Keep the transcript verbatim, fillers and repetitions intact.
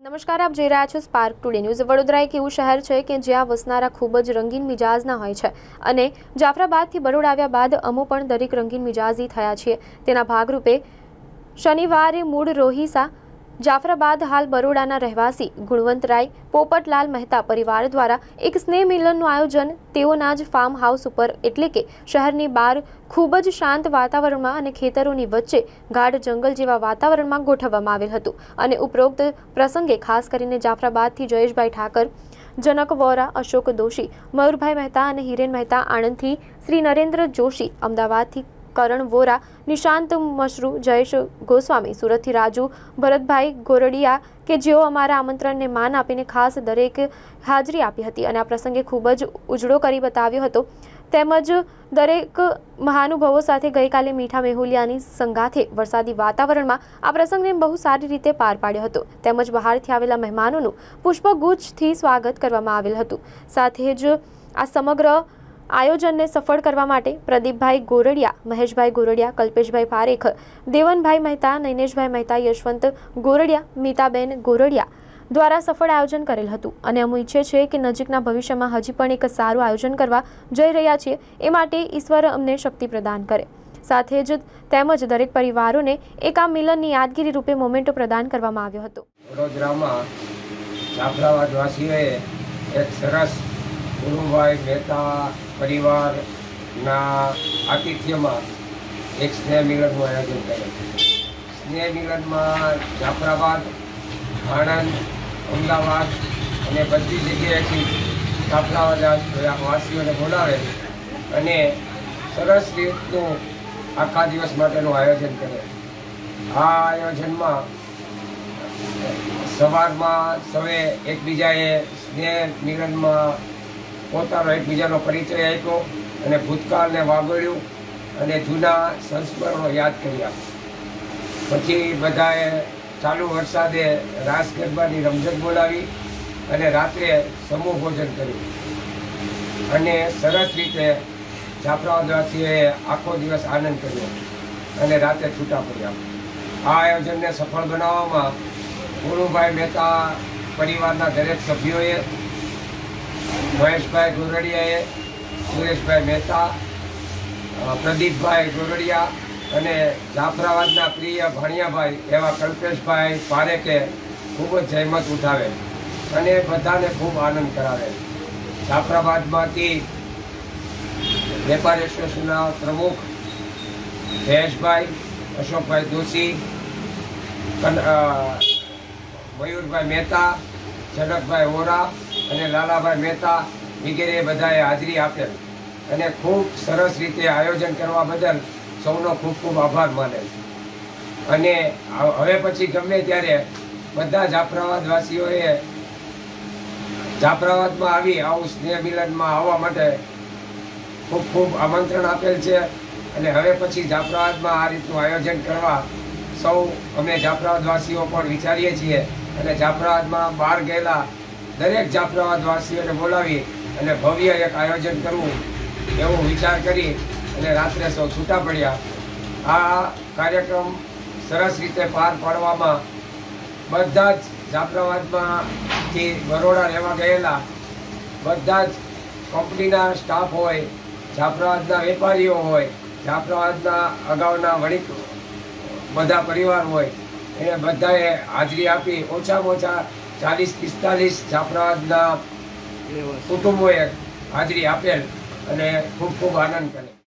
નમસ્કાર, આપ જોઈ રહ્યા છો સ્પાર્ક ટુડે ન્યૂઝ। વડોદરા એક એવું શહેર છે કે જ્યાં વસનારા ખૂબ જ રંગીન મિજાજના હોય છે અને જાફરાબાદથી બરોડા આવ્યા બાદ અમો પણ દરેક રંગીન મિજાજી થયા છીએ। તેના ભાગરૂપે શનિવારે મૂળ રોહિસા જાફરાબાદ હાલ બરોડાના રહેવાસી ગુણવંતરાય પોપટલાલ મહેતા પરિવાર દ્વારા એક સ્નેહ મિલનનું આયોજન તેઓના જ ફાર્મ હાઉસ ઉપર એટલે કે શહેરની બહાર ખૂબ જ શાંત વાતાવરણમાં અને ખેતરોની વચ્ચે ગાઢ જંગલ જેવા વાતાવરણમાં ગોઠવવામાં આવેલ હતું અને ઉપરોક્ત પ્રસંગે ખાસ કરીને જાફરાબાદથી જયેશભાઈ ઠાકર, જનક વોરા, અશોક દોશી, મયુરભાઈ મહેતા અને હિરેન મહેતા, આણંદથી શ્રી નરેન્દ્ર જોશી, અમદાવાદથી કરણ વોરા, નિશાંત મશરૂ, જયેશ ગોસ્વામી, સુરતથી રાજુ ભરતભાઈ ગોરડિયા કે જેઓ અમારા આમંત્રણને માન આપીને ખાસ દરેક હાજરી આપી હતી અને આ પ્રસંગે ખૂબ જ ઉજળો કરી બતાવ્યો હતો। તેમજ દરેક મહાનુભાવો સાથે ગઈકાલે મીઠા મેહુલિયાની સંગાથે વરસાદી વાતાવરણમાં આ પ્રસંગને બહુ સારી રીતે પાર પાડ્યો હતો। તેમજ બહારથી આવેલા મહેમાનોનું પુષ્પગુચ્છથી સ્વાગત કરવામાં આવેલ હતું। સાથે જ આ સમગ્ર આયોજનને સફળ કરવા માટે પ્રદીપભાઈ ગોરડિયા, મહેશભાઈ ગોરડિયા, કલ્પેશભાઈ પારેખ, દેવનભાઈ મહેતા, નૈનેશભાઈ મહેતા, યશવંત ગોરડિયા, મીતાબેન ગોરડિયા દ્વારા સફળ આયોજન કરેલ હતું અને અમે ઈચ્છીએ છીએ કે નજીકના ભવિષ્યમાં હજી પણ એક સારું આયોજન કરવા જઈ રહ્યા છીએ, એ માટે ઈશ્વર અમને શક્તિ પ્રદાન કરે। સાથે જ તેમજ દરેક પરિવારોને એક આ મિલનની યાદગીરી રૂપે મોમેન્ટો પ્રદાન કરવામાં આવ્યો હતો। વડોદરામાં જાફરાબાદવાસીઓએ એક સરસ ગુરુભાઈ મહેતા પરિવારના આતિથ્યમાં એક સ્નેહ મિલનનું આયોજન કરેલું। સ્નેહ મિલનમાં જાફરાબાદ, આણંદ, અમદાવાદ અને બધી જગ્યાએથી જાફરાબાદ વાસીઓને બોલાવે અને સરસ રીતનું આખા દિવસ માટેનું આયોજન કરે। આ આયોજનમાં સવારમાં સૌએ એકબીજાએ સ્નેહ મિલનમાં પોતાનો એકબીજાનો પરિચય આપ્યો અને ભૂતકાળને વાગોળ્યું અને જૂના સંસ્મરણો યાદ કર્યા। પછી બધાએ ચાલુ વરસાદે રાસ ગરબાની રમઝટ બોલાવી અને રાત્રે સમૂહ ભોજન કર્યું અને સરસ રીતે જાફરાબાદવાસીઓએ આખો દિવસ આનંદ કર્યો અને રાતે છૂટા પડ્યા। આ આયોજનને સફળ બનાવવામાં ગુરુભાઈ મહેતા પરિવારના દરેક સભ્યોએ, મહેશભાઈ ગોરડિયાએ, સુરેશભાઈ મહેતા, પ્રદીપભાઈ ગોરડિયા અને જાફરાબાદના પ્રિય ભાણિયાભાઈ એવા કલ્પેશભાઈ પારેખે ખૂબ જ જહેમત ઉઠાવે અને બધાને ખૂબ આનંદ કરાવે। જાફરાબાદમાંથી વેપાર એસોસિએશનના પ્રમુખ જયેશભાઈ, અશોકભાઈ દોશી, મયુરભાઈ મહેતા, જનકભાઈ વોરા અને લાલાભાઈ મહેતા વગેરે બધાએ હાજરી આપેલ અને ખૂબ સરસ રીતે આયોજન કરવા બદલ સૌનો ખૂબ ખૂબ આભાર માનેલ। અને હવે પછી ગમે ત્યારે બધા જાફરાબાદવાસીઓએ જાફરાબાદમાં આવી આવું સ્નેહ મિલનમાં આવવા માટે ખૂબ ખૂબ આમંત્રણ આપેલ છે અને હવે પછી જાફરાબાદમાં આ રીતનું આયોજન કરવા સૌ અમે જાફરાબાદવાસીઓ પણ વિચારીએ છીએ અને જાફરાબાદમાં બહાર ગયેલા દરેક જાફરાબાદવાસીઓને બોલાવી અને ભવ્ય એક આયોજન કરવું એવું વિચાર કરી અને રાત્રે સૌ છૂટા પડ્યા। આ કાર્યક્રમ સરસ રીતે પાર પાડવામાં બધા જ જાફરાબાદમાંથી બરોડા રહેવા ગયેલા બધા જ કંપનીના સ્ટાફ હોય, જાફરાબાદના વેપારીઓ હોય, જાફરાબાદના અગાઉના વણિક બધા પરિવાર હોય, એને બધાએ હાજરી આપી ઓછામાં ઓછા ચાલીસ પિસ્તાલીસ જાફરાબાદના કુટુંબોએ હાજરી આપેલ અને ખૂબ ખૂબ આનંદ કરે।